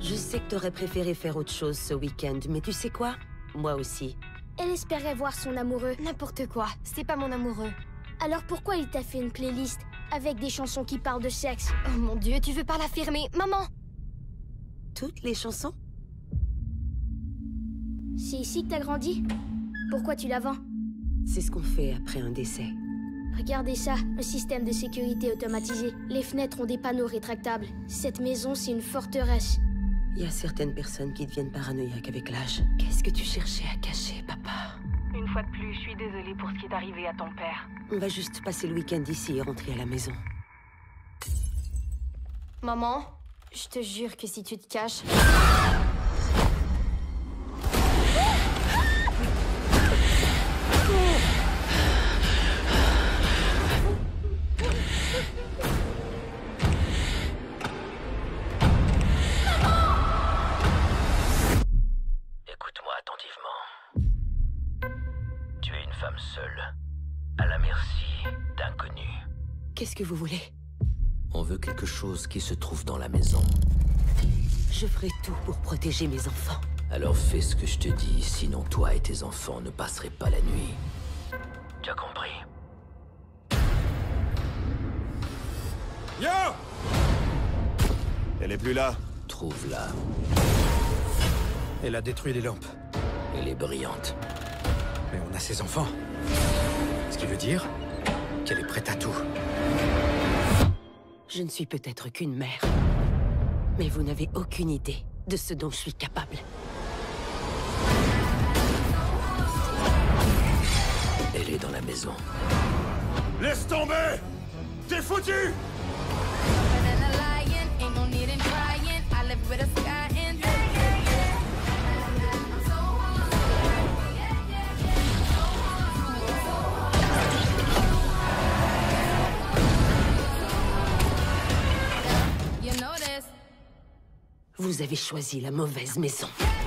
Je sais que t'aurais préféré faire autre chose ce week-end, mais tu sais quoi? Moi aussi. Elle espérait voir son amoureux. N'importe quoi, c'est pas mon amoureux. Alors pourquoi il t'a fait une playlist avec des chansons qui parlent de sexe? Oh mon Dieu, tu veux pas l'affirmer? Maman! Toutes les chansons? C'est ici que t'as grandi? Pourquoi tu la vends? C'est ce qu'on fait après un décès. Regardez ça, un système de sécurité automatisé. Les fenêtres ont des panneaux rétractables. Cette maison, c'est une forteresse. Il y a certaines personnes qui deviennent paranoïaques avec l'âge. Qu'est-ce que tu cherchais à cacher, papa? Une fois de plus, je suis désolée pour ce qui est arrivé à ton père. On va juste passer le week-end ici et rentrer à la maison. Maman, je te jure que si tu te caches... Écoute-moi attentivement. Tu es une femme seule, à la merci d'inconnus. Qu'est-ce que vous voulez? On veut quelque chose qui se trouve dans la maison. Je ferai tout pour protéger mes enfants. Alors fais ce que je te dis, sinon toi et tes enfants ne passeraient pas la nuit. Tu as compris? Yo! Elle est plus là. Trouve-la. Elle a détruit les lampes. Elle est brillante. Mais on a ses enfants. Ce qui veut dire qu'elle est prête à tout. Je ne suis peut-être qu'une mère. Mais vous n'avez aucune idée de ce dont je suis capable. Elle est dans la maison. Laisse tomber! T'es foutu! Vous avez choisi la mauvaise maison.